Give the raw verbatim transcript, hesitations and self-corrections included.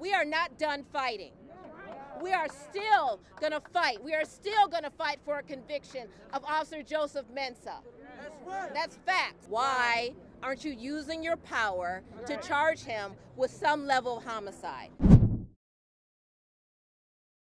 we are not done fighting. We are still going to fight. We are still going to fight for a conviction of Officer Joseph Mensah. That's fact. Why aren't you using your power to charge him with some level of homicide?